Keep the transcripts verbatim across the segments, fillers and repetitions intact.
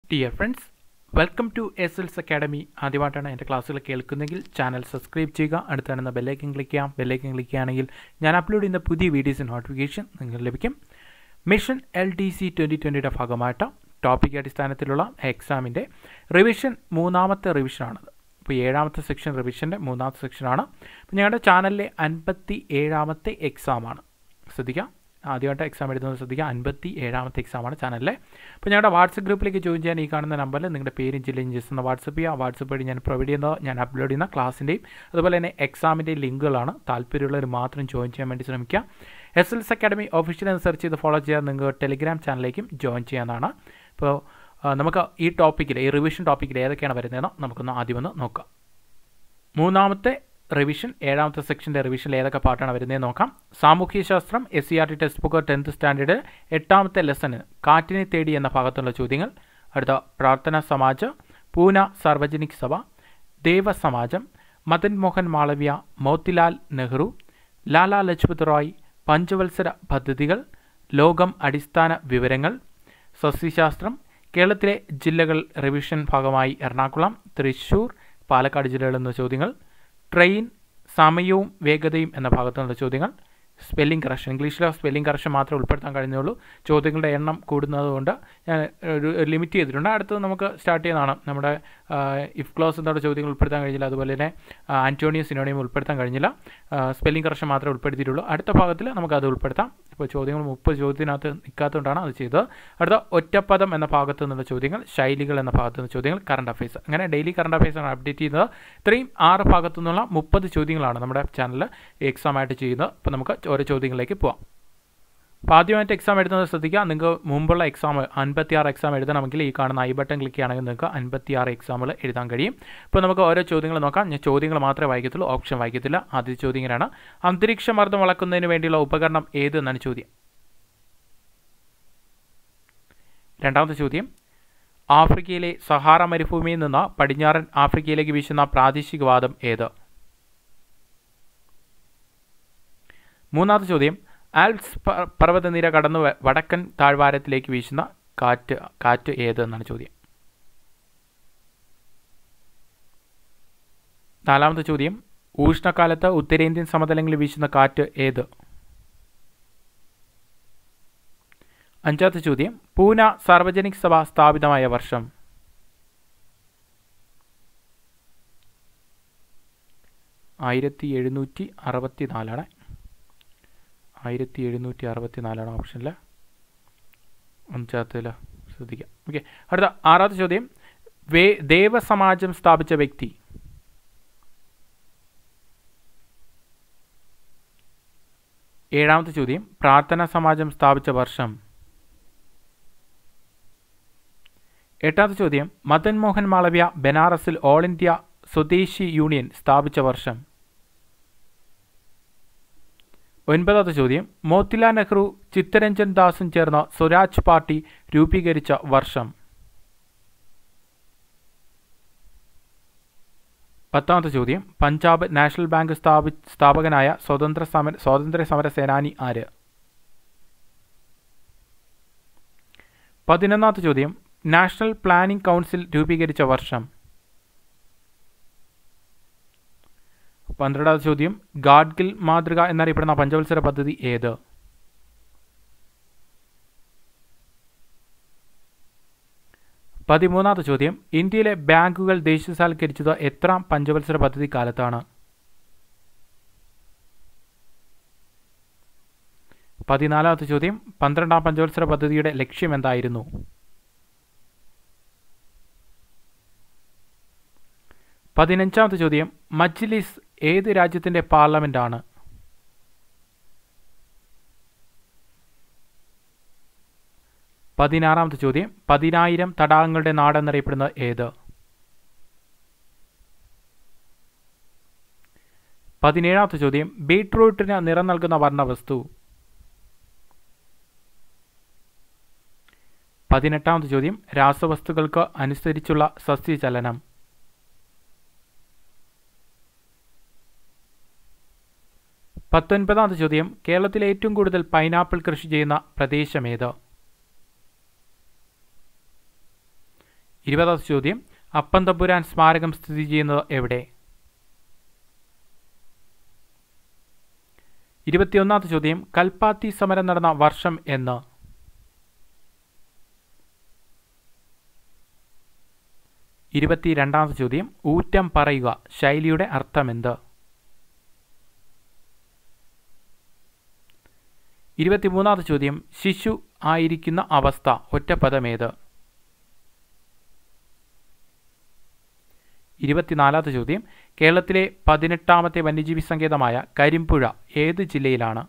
Dear friends, welcome to S L S Academy. ആദ്യമായിട്ടാണ് എൻ്റെ ക്ലാസ്സുകൾ കേൾക്കുന്നെങ്കിൽ ചാനൽ സബ്സ്ക്രൈബ് ചെയ്യുക. അടുത്താണെന്ന ബെല്ലൈക്കൻ ക്ലിക്ക് ചെയ്യാം. ബെല്ലൈക്കൻ ക്ലിക്ക് ചെയ്യുകയാണെങ്കിൽ ഞാൻ അപ്ലോഡ് ചെയ്യുന്ന പുതിയ വീഡിയോസിന് നോട്ടിഫിക്കേഷൻ നിങ്ങൾക്ക് ലഭിക്കും. Mission L D C twenty ട്വൻ്റിയുടെ ഭാഗമായിട്ട് ടോപ്പിക് അടിസ്ഥാനത്തിലുള്ള എക്സാമിൻ്റെ റിവിഷൻ മൂന്നാമത്തെ റിവിഷനാണത്. ഇപ്പോൾ ഏഴാമത്തെ സെക്ഷൻ റിവിഷൻ്റെ മൂന്നാമത്തെ സെക്ഷനാണ്. അപ്പോൾ ഞങ്ങളുടെ ചാനലിലെ അൻപത്തി ഏഴാമത്തെ എക്സാമാണ്. ശ്രദ്ധിക്കാം, ആദ്യമായിട്ട് എക്സാം എഴുതുന്നത് ശ്രദ്ധിക്കുക. അൻപത്തി ഏഴാമത്തെ എക്സാമാണ് ചാനലിലെ. അപ്പോൾ ഞങ്ങളുടെ വാട്സപ്പ് ഗ്രൂപ്പിലേക്ക് ജോയിൻ ചെയ്യാൻ ഈ കാണുന്ന നമ്പറിൽ നിങ്ങളുടെ പേരും ജില്ലയും ജസ്റ്റ് ഒന്ന് വാട്സപ്പ് ചെയ്യുക. വാട്സപ്പ് വഴി ഞാൻ പ്രൊവൈഡ് ചെയ്യുന്നത് ഞാൻ അപ്ലോഡ് ചെയ്യുന്ന ക്ലാസ്സിൻ്റെയും അതുപോലെ തന്നെ എക്സാമിൻ്റെയും ലിങ്കുകളാണ്. താല്പര്യമുള്ളവർ മാത്രം ജോയിൻ ചെയ്യാൻ വേണ്ടി ശ്രമിക്കുക. S L S academy official എന്ന് സെർച്ച് ചെയ്ത് ഫോളോ ചെയ്യാൻ നിങ്ങൾക്ക് ടെലിഗ്രാം ചാനലിലേക്കും ജോയിൻ ചെയ്യാവുന്നതാണ്. അപ്പോൾ നമുക്ക് ഈ ടോപ്പിക്കിൽ ഈ റിവിഷൻ ടോപ്പിക്കിൽ ഏതൊക്കെയാണ് വരുന്നതെന്ന് നമുക്കൊന്ന് ആദ്യമൊന്ന് നോക്കാം. മൂന്നാമത്തെ റിവിഷൻ ഏഴാമത്തെ സെക്ഷൻ്റെ റിവിഷനിൽ ഏതൊക്കെ പാർട്ടാണ് വരുന്നതെന്ന് നോക്കാം. സാമൂഹ്യശാസ്ത്രം S C R T text book tenth standard എട്ടാമത്തെ ലെസന് കാറ്റിനെ തേടി എന്ന ഭാഗത്തുള്ള ചോദ്യങ്ങൾ. അടുത്ത പ്രാർത്ഥനാ സമാജ്, പൂന സാർവജനിക് സഭ, ദേവസമാജം, മദൻ മോഹൻ മാളവ്യ, മോത്തിലാൽ നെഹ്റു, ലാലാ ലജ്പത് റായ്, പഞ്ചവത്സര പദ്ധതികൾ, ലോകം അടിസ്ഥാന വിവരങ്ങൾ, സസ്യശാസ്ത്രം, കേരളത്തിലെ ജില്ലകൾ റിവിഷൻ ഭാഗമായി എറണാകുളം, തൃശ്ശൂർ, പാലക്കാട് ജില്ലകളിൽ നിന്ന് ചോദ്യങ്ങൾ, ട്രെയിൻ, സമയവും വേഗതയും എന്ന ഭാഗത്തുനിന്നുള്ള ചോദ്യങ്ങൾ, സ്പെല്ലിംഗ് കറക്ഷൻ, ഇംഗ്ലീഷിലെ സ്പെല്ലിംഗ് കറക്ഷൻ മാത്രമേ ഉൾപ്പെടുത്താൻ കഴിഞ്ഞുള്ളൂ. ചോദ്യങ്ങളുടെ എണ്ണം കൂടുന്നതുകൊണ്ട് ഞാൻ ഒരു ലിമിറ്റ് ചെയ്തിട്ടുണ്ട്. അടുത്തത് നമുക്ക് സ്റ്റാർട്ട് ചെയ്യുന്നതാണ്. നമ്മുടെ ഇഫ് ക്ലോസ് എന്നുള്ള ചോദ്യങ്ങൾ ഉൾപ്പെടുത്താൻ കഴിഞ്ഞില്ല. അതുപോലെ തന്നെ ആൻറ്റോണിയോ സിനോണിയം ഉൾപ്പെടുത്താൻ കഴിഞ്ഞില്ല. സ്പെല്ലിംഗ് കറക്ഷൻ മാത്രമേ ഉൾപ്പെടുത്തിയിട്ടുള്ളൂ. അടുത്ത ഭാഗത്തിൽ നമുക്കത് ഉൾപ്പെടുത്താം. ഇപ്പോൾ ചോദ്യങ്ങൾ മുപ്പത് ചോദ്യത്തിനകത്ത് നിൽക്കാത്തതുകൊണ്ടാണ് അത് ചെയ്തത്. അടുത്ത ഒറ്റപ്പദം എന്ന ഭാഗത്തു നിന്നുള്ള ചോദ്യങ്ങൾ, ശൈലികൾ എന്ന ഭാഗത്തു നിന്ന് ചോദ്യങ്ങൾ, കറണ്ട് അഫയേഴ്സ്. അങ്ങനെ ഡെയിലി കറണ്ട് അഫയേഴ്സാണ് അപ്ഡേറ്റ് ചെയ്യുന്നത്. ഇത്രയും ആറ് ഭാഗത്തു നിന്നുള്ള മുപ്പത് ചോദ്യങ്ങളാണ് നമ്മുടെ ചാനലിൽ എക്സാം ആയിട്ട് ചെയ്യുന്നത്. അപ്പോൾ നമുക്ക് ഓരോ ചോദ്യങ്ങളിലേക്ക് പോവാം. അപ്പോൾ ആദ്യമായിട്ട് എക്സാം എഴുതുന്നത് ശ്രദ്ധിക്കുക. നിങ്ങൾക്ക് മുമ്പുള്ള എക്സാം അൻപത്തിയാറ് എക്സാം എഴുതണമെങ്കിൽ ഈ കാണുന്ന ഐ ബട്ടൺ ക്ലിക്ക് ചെയ്യുകയാണെങ്കിൽ നിങ്ങൾക്ക് അൻപത്തിയാറ് എക്സാമുകൾ എഴുതാൻ കഴിയും. ഇപ്പോൾ നമുക്ക് ഓരോ ചോദ്യങ്ങൾ നോക്കാം. ഞാൻ ചോദ്യങ്ങൾ മാത്രമേ വായിക്കത്തുള്ളൂ, ഓപ്ഷൻ വായിക്കത്തില്ല. ആദ്യത്തെ ചോദ്യം ഇങ്ങനെയാണ്: അന്തരീക്ഷമർദ്ദം അളക്കുന്നതിന് വേണ്ടിയുള്ള ഉപകരണം ഏത് എന്നാണ് ചോദ്യം. രണ്ടാമത്തെ ചോദ്യം: ആഫ്രിക്കയിലെ സഹാറ മരുഭൂമിയിൽ നിന്ന് പടിഞ്ഞാറൻ ആഫ്രിക്കയിലേക്ക് വീശുന്ന പ്രാദേശികവാദം ഏത്? മൂന്നാമത്തെ ചോദ്യം: ആൽപ്സ് പർവ്വതനിര കടന്ന് വടക്കൻ താഴ്വാരത്തിലേക്ക് വീശുന്ന കാറ്റ് കാറ്റ് ഏത് എന്നാണ് ചോദ്യം. നാലാമത്തെ ചോദ്യം: ഉഷ്ണകാലത്ത് ഉത്തരേന്ത്യൻ സമതലങ്ങളിൽ വീശുന്ന കാറ്റ് ഏത്? അഞ്ചാമത്തെ ചോദ്യം: പൂന സാർവജനിക് സഭ സ്ഥാപിതമായ വർഷം. ആയിരത്തി എഴുന്നൂറ്റി അറുപത്തി നാലാണ് ആയിരത്തി എഴുന്നൂറ്റി അറുപത്തി നാലാണ് ഓപ്ഷനിൽ അഞ്ചാമത്തിൽ ശ്രദ്ധിക്കാം. ഓക്കെ, അടുത്ത ആറാമത്തെ ചോദ്യം: വേ ദേവസമാജം സ്ഥാപിച്ച വ്യക്തി. ഏഴാമത്തെ ചോദ്യം: പ്രാർത്ഥനാ സമാജം സ്ഥാപിച്ച വർഷം. എട്ടാമത്തെ ചോദ്യം: മദൻ മോഹൻ മാളവ്യ ബനാറസിൽ ഓൾ ഇന്ത്യ സ്വദേശി യൂണിയൻ സ്ഥാപിച്ച വർഷം. ഒൻപതാമത്തെ ചോദ്യം: മോത്തിലാൽ നെഹ്റു ചിത്തരഞ്ജൻ ദാസും ചേർന്ന സ്വരാജ് പാർട്ടി രൂപീകരിച്ച വർഷം. പത്താമത്തെ ചോദ്യം: പഞ്ചാബ് നാഷണൽ ബാങ്ക് സ്ഥാപി സ്ഥാപകനായ സ്വതന്ത്ര സമര സ്വാതന്ത്ര്യ സമര സേനാനി ആര്? പതിനൊന്നാമത്തെ ചോദ്യം: നാഷണൽ പ്ലാനിംഗ് കൗൺസിൽ രൂപീകരിച്ച വർഷം. പന്ത്രണ്ടാമത്തെ ചോദ്യം: ഗാഡ്ഗിൽ മാതൃക എന്നറിയപ്പെടുന്ന പഞ്ചവത്സര പദ്ധതി ഏത്? പതിമൂന്നാമത്തെ ചോദ്യം: ഇന്ത്യയിലെ ബാങ്കുകൾ ദേശീയവൽക്കരിച്ചത് എത്രാം പഞ്ചവത്സര പദ്ധതി കാലത്താണ്? പതിനാലാമത്തെ ചോദ്യം: പന്ത്രണ്ടാം പഞ്ചവത്സര പദ്ധതിയുടെ ലക്ഷ്യം എന്തായിരുന്നു? പതിനഞ്ചാമത്തെ ചോദ്യം: മജ്ലിസ് ഏത് രാജ്യത്തിൻ്റെ പാർലമെൻ്റാണ്? പതിനാറാമത്തെ ചോദ്യം: പതിനായിരം തടാകങ്ങളുടെ നാടെന്നറിയപ്പെടുന്നത് ഏത്? പതിനേഴാമത്തെ ചോദ്യം: ബീട്രൂട്ടിന് നിറം നൽകുന്ന വർണ്ണവസ്തു. പതിനെട്ടാമത്തെ ചോദ്യം: രാസവസ്തുക്കൾക്ക് അനുസരിച്ചുള്ള സസ്യചലനം. പത്തൊൻപതാമത്തെ ചോദ്യം: കേരളത്തിലെ ഏറ്റവും കൂടുതൽ പൈനാപ്പിൾ കൃഷി ചെയ്യുന്ന പ്രദേശമേത്? ഇരുപതാമത്തെ ചോദ്യം അപ്പൻ തമ്പുരാൻ സ്മാരകം സ്ഥിതി ചെയ്യുന്നത് എവിടെ? ഇരുപത്തിയൊന്നാമത്തെ ചോദ്യം കൽപ്പാത്തി സമരം നടന്ന വർഷം എന്ന്? ഇരുപത്തിരണ്ടാമത്തെ ചോദ്യം ഊറ്റം പറയുക ശൈലിയുടെ അർത്ഥമെന്ത്? ഇരുപത്തിമൂന്നാമത്തെ ചോദ്യം ശിശു ആയിരിക്കുന്ന അവസ്ഥ ഒറ്റപ്പദമേത്? ഇരുപത്തിനാലാമത്തെ ചോദ്യം കേരളത്തിലെ പതിനെട്ടാമത്തെ വന്യജീവി സങ്കേതമായ കരിമ്പുഴ ഏത് ജില്ലയിലാണ്?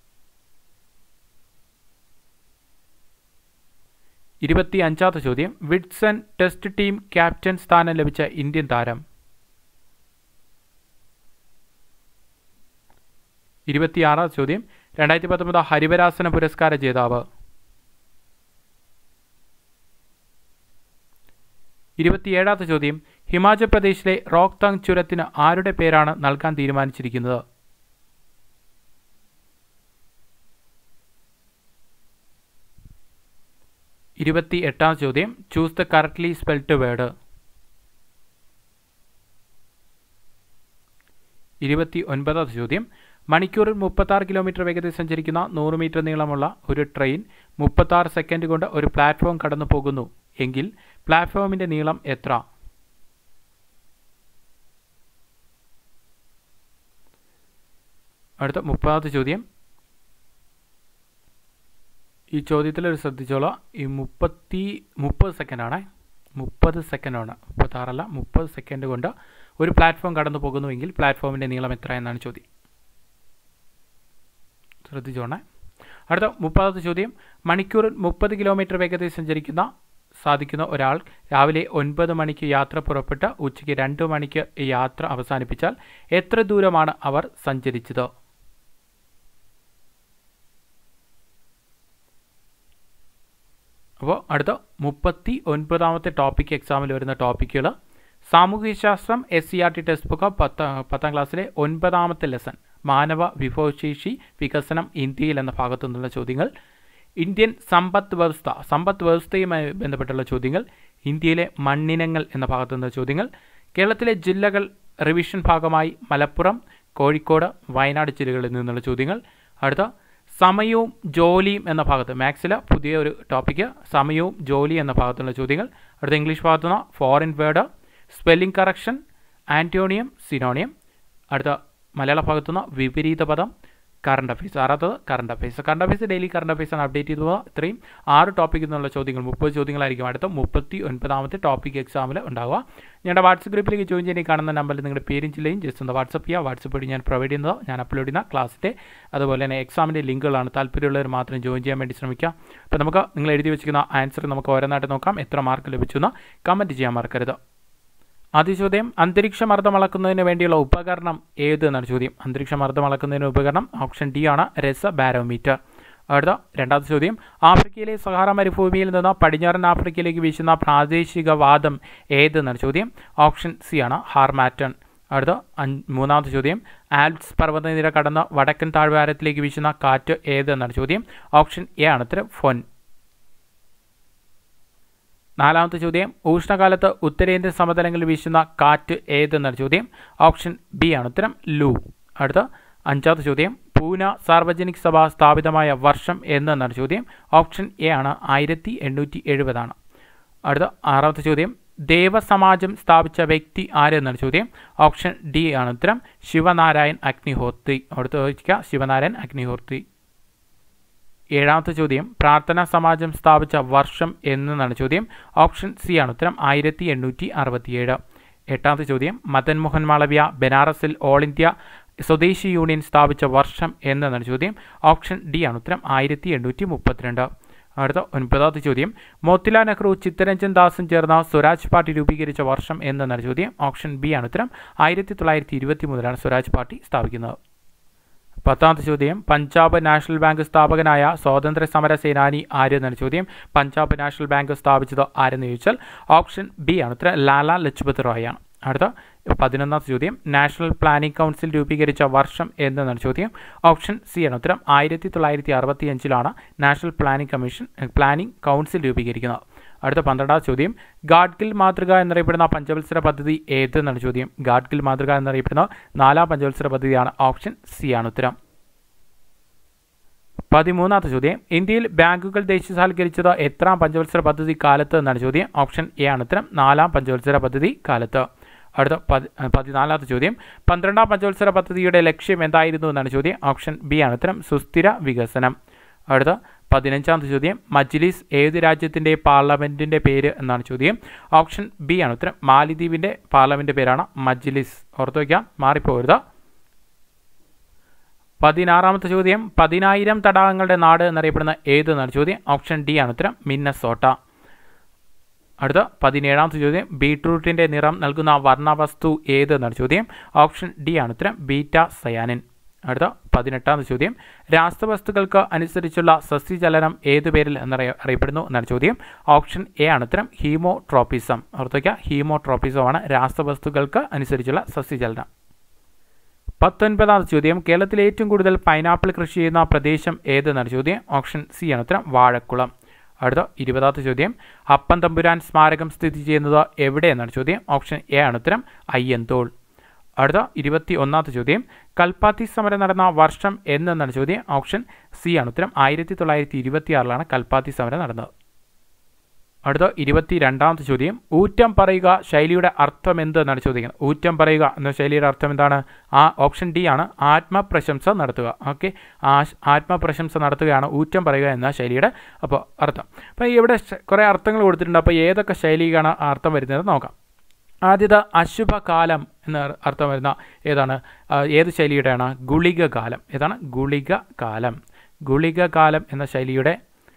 ഇരുപത്തി അഞ്ചാമത്തെ ചോദ്യം വിഡ്സൺ ടെസ്റ്റ് ടീം ക്യാപ്റ്റൻ സ്ഥാനം ലഭിച്ച ഇന്ത്യൻ താരം? ഇരുപത്തിയാറാമത്തെ ചോദ്യം രണ്ടായിരത്തി പത്തൊമ്പത് ഹരിവരാസന പുരസ്കാര ജേതാവ്? ഇരുപത്തിയേഴാമത്തെ ചോദ്യം ഹിമാചൽ പ്രദേശിലെ റോക്താങ് ചുരത്തിന് ആരുടെ പേരാണ് നൽകാൻ തീരുമാനിച്ചിരിക്കുന്നത്? ഇരുപത്തി എട്ടാം ചോദ്യം choose the correctly spelled word. ഇരുപത്തി ഒൻപതാമത്തെ ചോദ്യം മണിക്കൂറിൽ മുപ്പത്താറ് കിലോമീറ്റർ വേഗതയിൽ സഞ്ചരിക്കുന്ന നൂറ് മീറ്റർ നീളമുള്ള ഒരു ട്രെയിൻ മുപ്പത്താറ് സെക്കൻഡ് കൊണ്ട് ഒരു പ്ലാറ്റ്ഫോം കടന്നു പോകുന്നു എങ്കിൽ പ്ലാറ്റ്ഫോമിൻ്റെ നീളം എത്ര? അടുത്ത മുപ്പതാമത്തെ ചോദ്യം ഈ ചോദ്യത്തിൽ ഒരു ശ്രദ്ധിച്ചോളാം. ഈ മുപ്പത്തി മുപ്പത് സെക്കൻഡാണ് മുപ്പത് സെക്കൻഡാണ് മുപ്പത്താറല്ല മുപ്പത് സെക്കൻഡ് കൊണ്ട് ഒരു പ്ലാറ്റ്ഫോം കടന്നു പോകുന്നുവെങ്കിൽ പ്ലാറ്റ്ഫോമിൻ്റെ നീളം എത്ര എന്നാണ് ചോദ്യം. ശ്രദ്ധിച്ചോണേ. അടുത്ത മുപ്പതാമത്തെ ചോദ്യം മണിക്കൂറിൽ മുപ്പത് കിലോമീറ്റർ വേഗതയിൽ സഞ്ചരിക്കുന്ന സാധിക്കുന്ന ഒരാൾ രാവിലെ ഒൻപത് മണിക്ക് യാത്ര പുറപ്പെട്ട് ഉച്ചയ്ക്ക് രണ്ട് മണിക്ക് യാത്ര അവസാനിപ്പിച്ചാൽ എത്ര ദൂരമാണ് അവർ സഞ്ചരിച്ചത്? അപ്പോൾ അടുത്ത മുപ്പത്തി ഒൻപതാമത്തെ ടോപ്പിക് എക്സാമിൽ വരുന്ന ടോപ്പിക്കുകൾ സാമൂഹ്യശാസ്ത്രം S C R T text book പത്ത് പത്താം ക്ലാസ്സിലെ ഒൻപതാമത്തെ ലെസൺ മാനവ വിഭവശേഷി വികസനം ഇന്ത്യയിൽ എന്ന ഭാഗത്തു നിന്നുള്ള ചോദ്യങ്ങൾ, ഇന്ത്യൻ സമ്പദ് വ്യവസ്ഥ സമ്പദ് വ്യവസ്ഥയുമായി ബന്ധപ്പെട്ടുള്ള ചോദ്യങ്ങൾ, ഇന്ത്യയിലെ മണ്ണിനങ്ങൾ എന്ന ഭാഗത്തു നിന്നുള്ള ചോദ്യങ്ങൾ, കേരളത്തിലെ ജില്ലകൾ റിവിഷൻ ഭാഗമായി മലപ്പുറം, കോഴിക്കോട്, വയനാട് ജില്ലകളിൽ നിന്നുള്ള ചോദ്യങ്ങൾ. അടുത്ത സമയവും ജോലിയും എന്ന ഭാഗത്ത് മാത്സിലെ പുതിയ ഒരു ടോപ്പിക്ക് സമയവും ജോലി എന്ന ഭാഗത്തുള്ള ചോദ്യങ്ങൾ. അടുത്ത ഇംഗ്ലീഷ് ഭാഗത്തുനിന്ന് foreign word, spelling correction, antonym, synonym. അടുത്ത മലയാള ഭാഗത്തുനിന്ന് വിപരീത പദം, കറണ്ട് അഫയേഴ്സ്. ആറാത്തത് current affairs. Current affairs daily current affairs ആണ് അപ്ഡേറ്റ് ചെയ്തു പോകുക. ഇത്രയും ആറ് ടോപ്പിക്കിൽ നിന്നുള്ള ചോദ്യങ്ങൾ മുപ്പത് ചോദ്യങ്ങളായിരിക്കും അടുത്ത മുപ്പത്തി ഒൻപതാമത്തെ ടോപ്പിക് എക്സാമിൽ ഉണ്ടാവുക. ഞങ്ങളുടെ വാട്സപ്പ് ഗ്രൂപ്പിലേക്ക് ജോയിൻ ചെയ്യാൻ കാണുന്ന നമ്പറിൽ നിങ്ങളുടെ പേരും ജില്ലയും ജസ്റ്റ് ഒന്ന് വാട്സപ്പ് ചെയ്യുക. വാട്സപ്പ് വഴി ഞാൻ പ്രൊവൈഡ് ചെയ്യുന്നത് ഞാൻ അപ്ലോഡ് ചെയ്യുന്ന ക്ലാസ്സിൻ്റെ അതുപോലെ തന്നെ എക്സാമിൻ്റെ ലിങ്കുകളാണ്. താല്പര്യമുള്ളവർ മാത്രം ജോയിൻ ചെയ്യാൻ വേണ്ടി ശ്രമിക്കുക. അപ്പോൾ നമുക്ക് നിങ്ങൾ എഴുതി വെച്ചിരിക്കുന്ന ആൻസർ നമുക്ക് ഓരോന്നായിട്ട് നോക്കാം. എത്ര മാർക്ക് ലഭിച്ചെന്ന് കമൻറ്റ് ചെയ്യാൻ മറക്കരുത്. ആദ്യ ചോദ്യം അന്തരീക്ഷമർദ്ദം അളക്കുന്നതിന് വേണ്ടിയുള്ള ഉപകരണം ഏത് എന്നാണ് ചോദ്യം. അന്തരീക്ഷമർദ്ദം അളക്കുന്നതിന് ഉപകരണം ഓപ്ഷൻ ഡി ആണ് രസ ബാരോമീറ്റർ. അടുത്ത രണ്ടാമത്തെ ചോദ്യം ആഫ്രിക്കയിലെ സഹാറ മരുഭൂമിയിൽ നിന്ന് പടിഞ്ഞാറൻ ആഫ്രിക്കയിലേക്ക് വീശുന്ന പ്രാദേശിക വാദം ഏതെന്നാണ് ചോദ്യം. ഓപ്ഷൻ സി ആണ് ഹാർമാറ്റൺ. അടുത്ത മൂന്നാമത്തെ ചോദ്യം ആൽപ്സ് പർവ്വതനിര കടന്ന് വടക്കൻ താഴ്വാരത്തിലേക്ക് വീശുന്ന കാറ്റ് ഏതെന്നാണ് ചോദ്യം. ഓപ്ഷൻ എ ആണ് ഉത്തരം ഫൊൻ. നാലാമത്തെ ചോദ്യം ഉഷ്ണകാലത്ത് ഉത്തരേന്ത്യൻ സമതലങ്ങളിൽ വീശുന്ന കാറ്റ് ഏതെന്നാണ് ചോദ്യം. ഓപ്ഷൻ ബി ആണ് ഉത്തരം ലൂ. അടുത്ത അഞ്ചാമത്തെ ചോദ്യം പൂന സാർവജനിക് സഭ സ്ഥാപിതമായ വർഷം എന്നാണ് ചോദ്യം. ഓപ്ഷൻ എ ആണ് ആയിരത്തി എണ്ണൂറ്റി എഴുപതാണ്. അടുത്ത ആറാമത്തെ ചോദ്യം ദേവസമാജം സ്ഥാപിച്ച വ്യക്തി ആരെന്നാണ് ചോദ്യം. ഓപ്ഷൻ ഡി ആണ് ഉത്തരം ശിവനാരായൺ അഗ്നിഹോത്രി. അടുത്ത ചോദിക്കുക ശിവനാരായൺ അഗ്നിഹോത്രി. ഏഴാമത്തെ ചോദ്യം പ്രാർത്ഥനാ സമാജം സ്ഥാപിച്ച വർഷം എന്നാണ് ചോദ്യം. ഓപ്ഷൻ സി ആണ് ഉത്തരം ആയിരത്തി എണ്ണൂറ്റി അറുപത്തിയേഴ്. എട്ടാമത്തെ ചോദ്യം മദൻ മോഹൻ മാളവ്യ ബനാറസിൽ ഓൾ ഇന്ത്യ സ്വദേശി യൂണിയൻ സ്ഥാപിച്ച വർഷം എന്നാണ് ചോദ്യം. ഓപ്ഷൻ ഡി ആണ് ഉത്തരം ആയിരത്തി എണ്ണൂറ്റി മുപ്പത്തിരണ്ട്. അടുത്ത ഒൻപതാമത്തെ ചോദ്യം മോത്തിലാൽ നെഹ്റു ചിത്തരഞ്ജൻ ദാസും ചേർന്ന സ്വരാജ് പാർട്ടി രൂപീകരിച്ച വർഷം എന്നാണ് ചോദ്യം. ഓപ്ഷൻ ബി ആണ് ഉത്തരം ആയിരത്തി തൊള്ളായിരത്തി ഇരുപത്തി മൂന്നിലാണ് സ്വരാജ് പാർട്ടി സ്ഥാപിക്കുന്നത്. പത്താമത്തെ ചോദ്യം പഞ്ചാബ് നാഷണൽ ബാങ്ക് സ്ഥാപകനായ സ്വാതന്ത്ര്യ സമര സേനാനി ആരെന്നാണ് ചോദ്യം. പഞ്ചാബ് നാഷണൽ ബാങ്ക് സ്ഥാപിച്ചത് ആരെന്ന് ചോദിച്ചാൽ ഓപ്ഷൻ ബി ആണ് ഉത്തരം ലാല ലജ്പത് റായ് ആണ്. അടുത്ത പതിനൊന്നാമത്തെ ചോദ്യം നാഷണൽ പ്ലാനിംഗ് കൗൺസിൽ രൂപീകരിച്ച വർഷം എന്നാണ് ചോദ്യം. ഓപ്ഷൻ സി ആണ് ഉത്തരം ആയിരത്തി തൊള്ളായിരത്തി അറുപത്തി അഞ്ചിലാണ് national planning commission planning council രൂപീകരിക്കുന്നത്. അടുത്ത പന്ത്രണ്ടാം ചോദ്യം ഗാഡ്ഗിൽ മാതൃക എന്നറിയപ്പെടുന്ന പഞ്ചവത്സര പദ്ധതി ഏതെന്നാണ് ചോദ്യം. ഗാഡ്ഗിൽ മാതൃക എന്നറിയപ്പെടുന്ന നാലാം പഞ്ചവത്സര പദ്ധതിയാണ്. ഓപ്ഷൻ സി ആണ് ഉത്തരം. പതിമൂന്നാമത്തെ ചോദ്യം ഇന്ത്യയിൽ ബാങ്കുകൾ ദേശീയവൽക്കരിച്ചത് എത്രാം പഞ്ചവത്സര പദ്ധതി കാലത്ത് എന്നാണ് ചോദ്യം. ഓപ്ഷൻ എ ആണ് ഉത്തരം. നാലാം പഞ്ചവത്സര പദ്ധതി കാലത്ത്. അടുത്ത പതി പതിനാലാമത്തെ ചോദ്യം പന്ത്രണ്ടാം പഞ്ചവത്സര പദ്ധതിയുടെ ലക്ഷ്യം എന്തായിരുന്നു എന്നാണ് ചോദ്യം. ഓപ്ഷൻ ബി ആണ് ഉത്തരം. സുസ്ഥിര വികസനം. അടുത്ത പതിനഞ്ചാമത്തെ ചോദ്യം മജ്ലിസ് ഏത് രാജ്യത്തിൻ്റെ പാർലമെൻറ്റിൻ്റെ പേര് എന്നാണ് ചോദ്യം. ഓപ്ഷൻ ബി ആണ് ഉത്തരം. മാലിദ്വീപിൻ്റെ പാർലമെൻറ്റ് പേരാണ് മജ്ലിസ്. ഓർത്തു വയ്ക്കാം, മാറിപ്പോകരുത്. പതിനാറാമത്തെ ചോദ്യം പതിനായിരം തടാകങ്ങളുടെ നാട് എന്നറിയപ്പെടുന്ന ഏതെന്നാണ് ചോദ്യം. ഓപ്ഷൻ ഡി ആണ് ഉത്തരം. മിന്നസോട്ട. അടുത്ത പതിനേഴാമത്തെ ചോദ്യം ബീട്രൂട്ടിൻ്റെ നിറം നൽകുന്ന വർണ്ണവസ്തു ഏതെന്നാണ് ചോദ്യം. ഓപ്ഷൻ ഡി ആണ് ഉത്തരം. Betacyanin. അടുത്ത പതിനെട്ടാമത്തെ ചോദ്യം രാസവസ്തുക്കൾക്ക് അനുസരിച്ചുള്ള സസ്യചലനം ഏതു പേരിൽ എന്നറിയ അറിയപ്പെടുന്നു എന്നാണ് ചോദ്യം. ഓപ്ഷൻ എ ആണ് ഉത്തരം. ഹീമോട്രോപ്പിസം. ഓർത്തുവയ്ക്കുക, ഹീമോട്രോപ്പിസമാണ് രാസവസ്തുക്കൾക്ക് അനുസരിച്ചുള്ള സസ്യചലനം. പത്തൊൻപതാമത്തെ ചോദ്യം കേരളത്തിലെ ഏറ്റവും കൂടുതൽ പൈനാപ്പിൾ കൃഷി ചെയ്യുന്ന പ്രദേശം ഏതെന്നാണ് ചോദ്യം. ഓപ്ഷൻ സി ആണ് ഉത്തരം. വാഴക്കുളം. അടുത്ത ഇരുപതാമത്തെ ചോദ്യം അപ്പൻ തമ്പുരാൻ സ്മാരകം സ്ഥിതി ചെയ്യുന്നത് എവിടെയെന്നാണ് ചോദ്യം. ഓപ്ഷൻ എ ആണ് ഉത്തരം. അയ്യന്തോൾ. അടുത്ത ഇരുപത്തി ഒന്നാമത്തെ ചോദ്യം കൽപ്പാത്തി സമരം നടന്ന വർഷം എന്നെന്നാണ് ചോദ്യം. ഓപ്ഷൻ സി ആണ് ഉത്തരം. ആയിരത്തി തൊള്ളായിരത്തി ഇരുപത്തി ആറിലാണ് കൽപ്പാത്തി സമരം നടന്നത്. അടുത്ത ഇരുപത്തി രണ്ടാമത്തെ ചോദ്യം ഊറ്റം പറയുക ശൈലിയുടെ അർത്ഥം എന്തെന്നാണ് ചോദിക്കുന്നത്. ഊറ്റം പറയുക എന്ന ശൈലിയുടെ അർത്ഥം എന്താണ്? ആ ഓപ്ഷൻ ഡി ആണ്. ആത്മപ്രശംസ നടത്തുക. ഓക്കെ, ആ ആത്മപ്രശംസ നടത്തുകയാണ് ഊറ്റം പറയുക എന്ന ശൈലിയുടെ അപ്പോൾ അർത്ഥം. അപ്പോൾ ഇവിടെ കുറേ അർത്ഥങ്ങൾ കൊടുത്തിട്ടുണ്ട്. അപ്പോൾ ഏതൊക്കെ ശൈലിക്കാണ് അർത്ഥം വരുന്നത് നോക്കാം. ആദ്യത്തെ അശുഭകാലം എന്ന അർത്ഥം വരുന്ന ഏതാണ്? ഏത് ശൈലിയുടെയാണ്? ഗുളിക കാലം. ഏതാണ്? ഗുളിക കാലം. ഗുളിക കാലം എന്ന ശൈലിയുടെ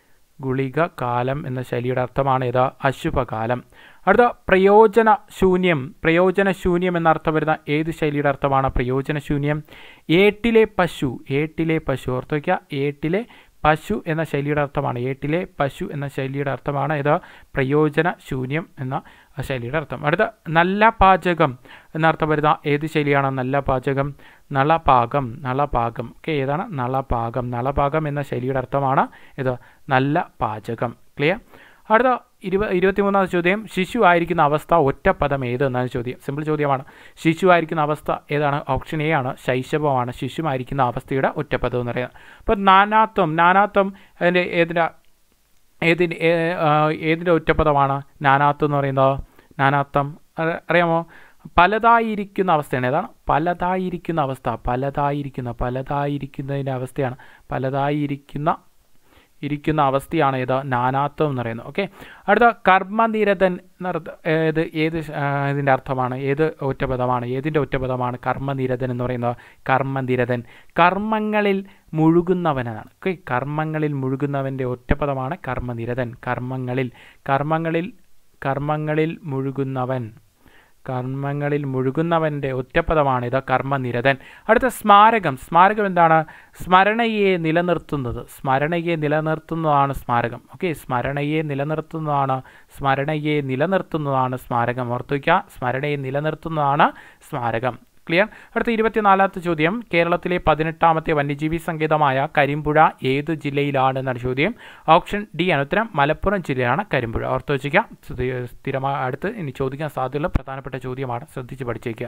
ഗുളിക കാലം എന്ന ശൈലിയുടെ അർത്ഥമാണ് ഏത്? അശുഭകാലം. അടുത്ത പ്രയോജന ശൂന്യം. പ്രയോജന ശൂന്യം എന്ന അർത്ഥം വരുന്ന ഏത് ശൈലിയുടെ അർത്ഥമാണ്? പ്രയോജന ശൂന്യം. ഏട്ടിലെ പശു. ഏട്ടിലെ പശു. ഓർത്തു വയ്ക്കുക, ഏട്ടിലെ പശു എന്ന ശൈലിയുടെ അർത്ഥമാണ്. ഏട്ടിലെ പശു എന്ന ശൈലിയുടെ അർത്ഥമാണ് ഇത് പ്രയോജന ശൂന്യം എന്ന ശൈലിയുടെ അർത്ഥം. അടുത്ത നല്ല പാചകം എന്നർത്ഥം വരുന്ന ഏത് ശൈലിയാണ്? നല്ല പാചകം. നളപാകം. നളപാകം. ഓക്കെ, ഏതാണ്? നളപാകം. നളപാകം എന്ന ശൈലിയുടെ അർത്ഥമാണ് ഇത് നല്ല പാചകം. ക്ലിയർ? അടുത്ത ഇരുപ ഇരുപത്തിമൂന്നാമത് ചോദ്യം ശിശു ആയിരിക്കുന്ന അവസ്ഥ ഒറ്റപ്പദം ഏത് എന്നാണ് ചോദ്യം. സിമ്പിൾ ചോദ്യമാണ്. ശിശു ആയിരിക്കുന്ന അവസ്ഥ ഏതാണ്? ഓപ്ഷൻ എ ആണ്. ശൈശവമാണ് ശിശുവായിരിക്കുന്ന അവസ്ഥയുടെ ഒറ്റപ്പദം എന്ന് പറയുന്നത്. അപ്പോൾ നാനാത്വം. നാനാത്വം അതിൻ്റെ ഏതിൻ്റെ ഏതിൻ്റെ ഏതിൻ്റെ ഒറ്റപ്പദമാണ് നാനാത്വം എന്ന് പറയുന്നത്? നാനാത്വം അറിയാമോ? പലതായിരിക്കുന്ന അവസ്ഥയാണ്. ഏതാണ്? പലതായിരിക്കുന്ന അവസ്ഥ. പലതായിരിക്കുന്ന പലതായിരിക്കുന്നതിൻ്റെ അവസ്ഥയാണ്. പലതായിരിക്കുന്ന ഇരിക്കുന്ന അവസ്ഥയാണ് ഏത്? നാനാത്വം എന്ന് പറയുന്നത്. ഓക്കെ, അടുത്ത കർമ്മനിരതൻ എന്നർത്ഥ ഏത് ഏത് ഇതിൻ്റെ അർത്ഥമാണ്? ഏത് ഒറ്റപദമാണ്? ഏതിൻ്റെ ഒറ്റപദമാണ് കർമ്മനിരതൻ എന്ന് പറയുന്നത്? കർമ്മനിരതൻ. കർമ്മങ്ങളിൽ മുഴുകുന്നവനാണ്. ഓക്കെ, കർമ്മങ്ങളിൽ മുഴുകുന്നവൻ്റെ ഒറ്റപദമാണ് കർമ്മനിരതൻ. കർമ്മങ്ങളിൽ കർമ്മങ്ങളിൽ കർമ്മങ്ങളിൽ മുഴുകുന്നവൻ. കർമ്മങ്ങളിൽ മുഴുകുന്നവൻ്റെ ഒറ്റപ്പദമാണിത് കർമ്മനിരതൻ. അടുത്ത സ്മാരകം. സ്മാരകം എന്താണ്? സ്മരണയെ നിലനിർത്തുന്നത്. സ്മരണയെ നിലനിർത്തുന്നതാണ് സ്മാരകം. ഓക്കെ, സ്മരണയെ നിലനിർത്തുന്നതാണ് സ്മരണയെ നിലനിർത്തുന്നതാണ് സ്മാരകം. ഓർത്തു വയ്ക്കുക, സ്മരണയെ നിലനിർത്തുന്നതാണ് സ്മാരകം. ക്ലിയർ? അടുത്ത ഇരുപത്തിനാലാമത്തെ ചോദ്യം കേരളത്തിലെ പതിനെട്ടാമത്തെ വന്യജീവി സങ്കേതമായ കരിമ്പുഴ ഏത് ജില്ലയിലാണ് എന്നാണ് ചോദ്യം. ഓപ്ഷൻ ഡി ആണ് ഉത്തരം. മലപ്പുറം ജില്ലയാണ് കരിമ്പുഴ. ഓർത്ത് വെച്ചിരിക്കുക. സ്ഥിരമായി അടുത്ത് ഇനി ചോദിക്കാൻ സാധ്യതയുള്ള പ്രധാനപ്പെട്ട ചോദ്യമാണ്. ശ്രദ്ധിച്ച് പഠിച്ചേക്കുക.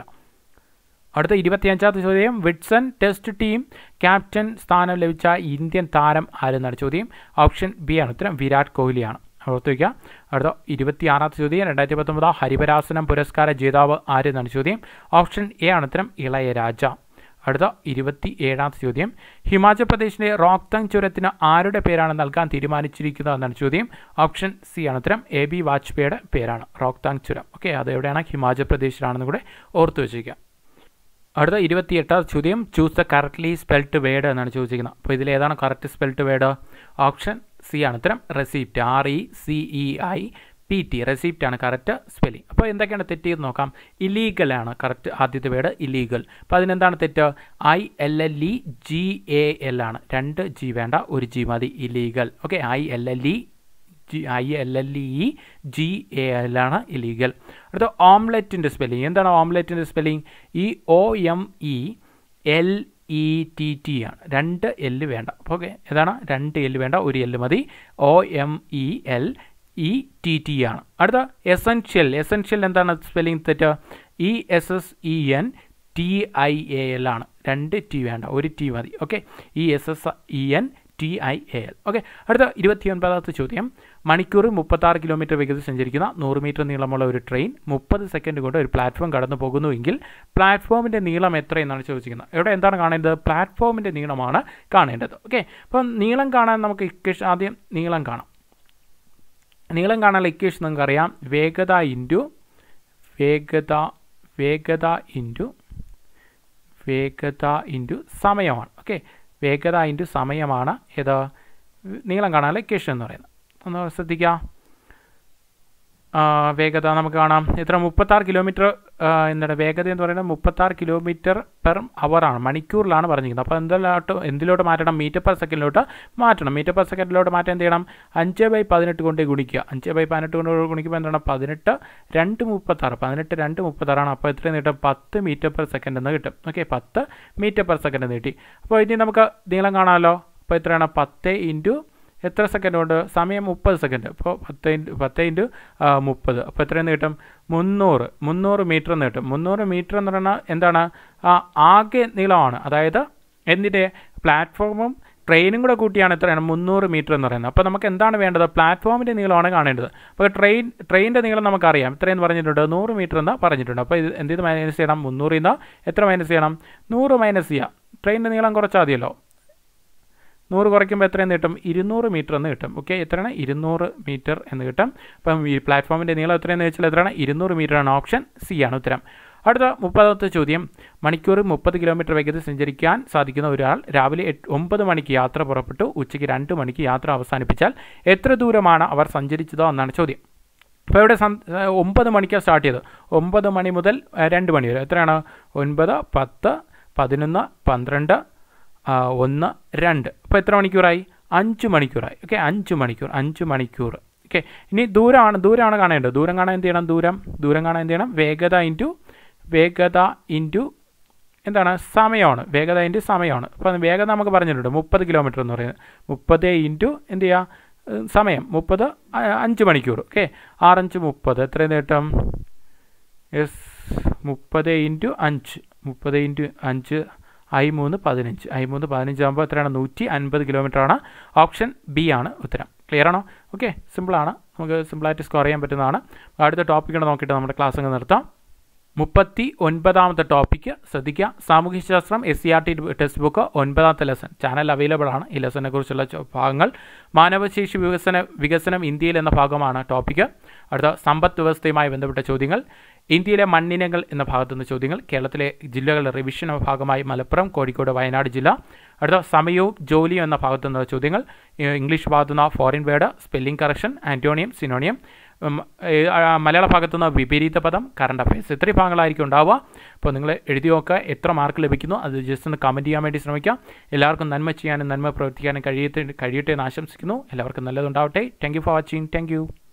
അടുത്ത ഇരുപത്തിയഞ്ചാമത്തെ ചോദ്യം വിറ്റ്സൺ ടെസ്റ്റ് ടീം ക്യാപ്റ്റൻ സ്ഥാനം ലഭിച്ച ഇന്ത്യൻ താരം ആരെന്നാണ് ചോദ്യം. ഓപ്ഷൻ ബി ആണ് ഉത്തരം. വിരാട് കോഹ്ലിയാണ്. ഓർത്ത് വയ്ക്കുക. അടുത്ത ഇരുപത്തിയാറാമത്തെ ചോദ്യം രണ്ടായിരത്തി പത്തൊമ്പത് ഹരിവരാസനം പുരസ്കാര ജേതാവ് ആരെന്നാണ് ചോദ്യം. ഓപ്ഷൻ എ ആണ് ഉത്തരം. ഇളയരാജ. അടുത്ത ഇരുപത്തി ഏഴാമത്തെ ചോദ്യം ഹിമാചൽ പ്രദേശിലെ റോക്തങ് ചുരത്തിന് ആരുടെ പേരാണ് നൽകാൻ തീരുമാനിച്ചിരിക്കുന്നത് എന്നാണ് ചോദ്യം. ഓപ്ഷൻ സി ആണ് ഉത്തരം. എ ബി വാജ്പേയിയുടെ പേരാണ് റോക്തങ് ചുരം. ഓക്കെ, അത് എവിടെയാണ്? ഹിമാചൽ പ്രദേശിലാണെന്ന് കൂടെ ഓർത്ത് വെച്ചിരിക്കുക. അടുത്ത ഇരുപത്തിയെട്ടാമത്തെ ചോദ്യം choose the correctly spelled word എന്നാണ് ചോദിച്ചിരിക്കുന്നത്. അപ്പോൾ ഇതിലേതാണ് correct spelled word? Option C ആണ് ഉത്തരം. Receipt. R E C E I P T. Receipt ആണ് കറക്റ്റ് സ്പെല്ലിംഗ്. അപ്പോൾ എന്തൊക്കെയാണ് തെറ്റ് ചെയ്ത് നോക്കാം. ഇല്ലീഗലാണ് കറക്റ്റ് ആദ്യത്തെ വേർഡ്. ഇല്ലീഗൽ. അപ്പോൾ അതിനെന്താണ് തെറ്റ്? I L L E G A L ആണ്. രണ്ട് ജി വേണ്ട, ഒരു ജി മതി. Illegal. Okay, I L L E G I L L E G A L ആണ് ഇല്ലീഗൽ. അടുത്ത ഓംലെറ്റിൻ്റെ സ്പെല്ലിംഗ്. എന്താണ് ഓംലെറ്റിൻ്റെ spelling? E O M E L E T T ആണ്. രണ്ട് എല്ല് വേണ്ട. ഓക്കെ, ഏതാണ്? രണ്ട് എല്ല് വേണ്ട, ഒരു എല്ല് മതി. O M E L E T T ആണ്. അടുത്ത എസെൻഷ്യൽ. എസെൻഷ്യൽ എന്താണ് സ്പെല്ലിംഗ് തെറ്റ്? E S S E N T I A L ആണ്. രണ്ട് ടി വേണ്ട, ഒരു ടി മതി. Okay, E S S E N T I A L. Okay, അടുത്ത ഇരുപത്തി ഒൻപതാമത്തെ ചോദ്യം. മണിക്കൂറിൽ മുപ്പത്താറ് കിലോമീറ്റർ വേഗത്തിൽ സഞ്ചരിക്കുന്ന നൂറ് മീറ്റർ നീളമുള്ള ഒരു ട്രെയിൻ മുപ്പത് സെക്കൻഡ് കൊണ്ട് ഒരു പ്ലാറ്റ്ഫോം കടന്നു പോകുന്നുവെങ്കിൽ പ്ലാറ്റ്ഫോമിൻ്റെ നീളം എത്ര എന്നാണ് ചോദിച്ചിരിക്കുന്നത്. ഇവിടെ എന്താണ് കാണേണ്ടത്? പ്ലാറ്റ്ഫോമിൻ്റെ നീളമാണ് കാണേണ്ടത്. ഓക്കെ, അപ്പം നീളം കാണാൻ നമുക്ക് ഇക്വേഷൻ ആദ്യം നീളം കാണാം. നീളം കാണാനുള്ള ഇക്വേഷൻ നമുക്കറിയാം. വേഗത ഇൻറ്റു വേഗത വേഗത ഇൻറ്റു വേഗത ഇൻറ്റു സമയമാണ്. ഓക്കെ, വേഗത ഇൻറ്റു സമയമാണ് ഏത് നീളം കാണാനുള്ള ഇക്വേഷൻ എന്ന് പറയുന്നത്. ഒന്ന് ശ്രദ്ധിക്കുക. വേഗത നമുക്ക് കാണാം എത്ര? മുപ്പത്താറ് കിലോമീറ്റർ. എന്താണ് വേഗത എന്ന് പറയുന്നത്? മുപ്പത്താറ് കിലോമീറ്റർ പെർ അവറാണ്, മണിക്കൂറിലാണ് പറഞ്ഞിരിക്കുന്നത്. അപ്പോൾ എന്തിലോട്ട് എന്തിലോട്ട് മാറ്റണം? മീറ്റർ പെർ സെക്കൻഡിലോട്ട് മാറ്റണം. മീറ്റർ പെർ സെക്കൻഡിലോട്ട് മാറ്റാൻ എന്ത് ചെയ്യണം? അഞ്ച് ബൈ പതിനെട്ട് കൊണ്ട് ഗുണിക്കുക. അഞ്ച് ബൈ പതിനെട്ട് കൊണ്ട് ഗുണിക്കുമ്പോൾ എന്താണ്? പതിനെട്ട് രണ്ട് മുപ്പത്താറ്. പതിനെട്ട് രണ്ട് മുപ്പത്താറാണ്. അപ്പോൾ എത്രയും കിട്ടും? പത്ത് മീറ്റർ പെർ സെക്കൻഡ് എന്ന് കിട്ടും. ഓക്കെ, പത്ത് മീറ്റർ പെർ സെക്കൻഡ് എന്ന് കിട്ടി. അപ്പോൾ ഇനി നമുക്ക് നീളം കാണാമല്ലോ. അപ്പോൾ എത്രയാണ്? പത്ത് ഇൻറ്റു എത്ര സെക്കൻഡ് കൊണ്ട്? സമയം മുപ്പത് സെക്കൻഡ്. അപ്പോൾ പത്ത് ഇൻറ്റു പത്ത് ഇൻറ്റു മുപ്പത്. അപ്പോൾ എത്രയെന്ന് കിട്ടും? മുന്നൂറ് മുന്നൂറ് മീറ്റർ എന്ന് കിട്ടും. മുന്നൂറ് മീറ്റർ എന്ന് പറഞ്ഞാൽ എന്താണ്? ആകെ നീളമാണ്. അതായത് എന്തിൻ്റെ? പ്ലാറ്റ്ഫോമും ട്രെയിനും കൂടെ കൂട്ടിയാണ് എത്രയാണ്? മുന്നൂറ് മീറ്റർ എന്ന് പറയുന്നത്. അപ്പോൾ നമുക്ക് എന്താണ് വേണ്ടത്? പ്ലാറ്റ്ഫോമിൻ്റെ നീളമാണ് കാണേണ്ടത്. അപ്പോൾ ട്രെയിൻ ട്രെയിനിൻ്റെ നീളം നമുക്കറിയാം. എത്രയെന്ന് പറഞ്ഞിട്ടുണ്ട്? നൂറ് മീറ്റർ എന്ന് പറഞ്ഞിട്ടുണ്ട്. അപ്പോൾ ഇത് എന്ത് മൈനസ് ചെയ്യണം? മുന്നൂറിൽ നിന്ന് എത്ര മൈനസ് ചെയ്യണം? നൂറ് മൈനസ് ചെയ്യുക. ട്രെയിനിൻ്റെ നീളം കുറച്ചാൽ മതിയല്ലോ. നൂറ് കുറയ്ക്കുമ്പോൾ എത്രയെന്ന് കിട്ടും? ഇരുന്നൂറ് മീറ്റർ എന്ന് കിട്ടും. ഓക്കെ, എത്രയാണ്? ഇരുന്നൂറ് മീറ്റർ എന്ന് കിട്ടും. അപ്പം ഈ പ്ലാറ്റ്ഫോമിൻ്റെ നീളം എത്രയെന്ന് വെച്ചാൽ എത്രയാണ്? ഇരുന്നൂറ് മീറ്റർ ആണ്. ഓപ്ഷൻ സി ആണ് ഉത്തരം. അടുത്ത മുപ്പതാമത്തെ ചോദ്യം. മണിക്കൂറിൽ മുപ്പത് കിലോമീറ്റർ വേഗത്തിൽ സഞ്ചരിക്കാൻ സാധിക്കുന്ന ഒരാൾ രാവിലെ എട്ട് ഒമ്പത് മണിക്ക് യാത്ര പുറപ്പെട്ടു ഉച്ചയ്ക്ക് രണ്ട് മണിക്ക് യാത്ര അവസാനിപ്പിച്ചാൽ എത്ര ദൂരമാണ് അവർ സഞ്ചരിച്ചതോ എന്നാണ് ചോദ്യം. അപ്പോൾ ഇവിടെ ഒമ്പത് മണിക്കാണ് സ്റ്റാർട്ട് ചെയ്തത്. ഒമ്പത് മണി മുതൽ രണ്ട് മണി വരെ എത്രയാണ്? ഒൻപത് പത്ത് പതിനൊന്ന് പന്ത്രണ്ട് ഒന്ന് രണ്ട്. അപ്പോൾ എത്ര മണിക്കൂറായി? അഞ്ച് മണിക്കൂറായി. ഓക്കെ, അഞ്ച് മണിക്കൂർ അഞ്ച് മണിക്കൂർ. ഓക്കെ, ഇനി ദൂരമാണ് ദൂരമാണ് കാണേണ്ടത്. ദൂരം കാണാൻ എന്ത് ചെയ്യണം? ദൂരം ദൂരം കാണാൻ എന്ത് ചെയ്യണം? വേഗത ഇൻറ്റു വേഗത ഇൻറ്റു എന്താണ്? സമയമാണ്. വേഗത ഇൻറ്റു സമയമാണ്. അപ്പോൾ വേഗത നമുക്ക് പറഞ്ഞിട്ടുണ്ട് മുപ്പത് കിലോമീറ്റർ എന്ന് പറയുന്നത്. മുപ്പത് ഇൻറ്റു എന്ത് ചെയ്യുക? സമയം മുപ്പത് അഞ്ച് മണിക്കൂർ. ഓക്കെ, ആറഞ്ച് മുപ്പത്. എത്രയെന്ന് കിട്ടും? യെസ്, മുപ്പത് ഇൻറ്റു അഞ്ച്. മുപ്പത് ഇൻറ്റു അഞ്ച് ഐ മൂന്ന് പതിനഞ്ച്. ഐ മൂന്ന് പതിനഞ്ച് ആകുമ്പോൾ എത്രയാണ്? നൂറ്റി അൻപത് കിലോമീറ്റർ ആണ്. ഓപ്ഷൻ ബി ആണ് ഉത്തരം. ക്ലിയർ ആണോ? ഓക്കെ, സിമ്പിളാണ്. നമുക്ക് സിമ്പിളായിട്ട് സ്കോർ ചെയ്യാൻ പറ്റുന്നതാണ്. അടുത്ത ടോപ്പിക്കുകൾ നോക്കിയിട്ട് നമ്മുടെ ക്ലാസ് അങ്ങ് നിർത്താം. മുപ്പത്തി ഒൻപതാമത്തെ ടോപ്പിക്ക് ശ്രദ്ധിക്കുക. സാമൂഹ്യശാസ്ത്രം S C R T text book ഒൻപതാമത്തെ ലെസൺ ചാനൽ അവൈലബിൾ ആണ്. ഈ ലെസനെ കുറിച്ചുള്ള ഭാഗങ്ങൾ. മാനവശേഷി വികസന വികസനം ഇന്ത്യയിൽ എന്ന ഭാഗമാണ് ടോപ്പിക്ക്. അടുത്ത സമ്പദ് വ്യവസ്ഥയുമായി ബന്ധപ്പെട്ട ചോദ്യങ്ങൾ. ഇന്ത്യയിലെ മണ്ണിനങ്ങൾ എന്ന ഭാഗത്തുനിന്ന് ചോദ്യങ്ങൾ. കേരളത്തിലെ ജില്ലകളുടെ റിവിഷൻ ഭാഗമായി മലപ്പുറം, കോഴിക്കോട്, വയനാട് ജില്ല. അടുത്ത സമയവും ജോലിയും എന്ന ഭാഗത്തുനിന്നുള്ള ചോദ്യങ്ങൾ. ഇംഗ്ലീഷ് ഭാഗത്തുനിന്ന് foreign word, spelling correction, antonym, synonym. മലയാള ഭാഗത്തുനിന്ന് വിപരീത പദം, കറണ്ട് അഫയേഴ്സ്. ഇത്രയും ഭാഗങ്ങളായിരിക്കും ഉണ്ടാവുക. അപ്പോൾ നിങ്ങൾ എഴുതി നോക്കുക എത്ര മാർക്ക് ലഭിക്കുന്നു. അത് ജസ്റ്റ് ഒന്ന് കമൻറ്റ് ചെയ്യാൻ വേണ്ടി ശ്രമിക്കുക. എല്ലാവർക്കും നന്മ ചെയ്യാനും നന്മ പ്രവർത്തിക്കാനും കഴിയട്ടെ കഴിയട്ടെ എന്ന് ആശംസിക്കുന്നു. എല്ലാവർക്കും നല്ലതുണ്ടാവട്ടെ. Thank you for watching. Thank U.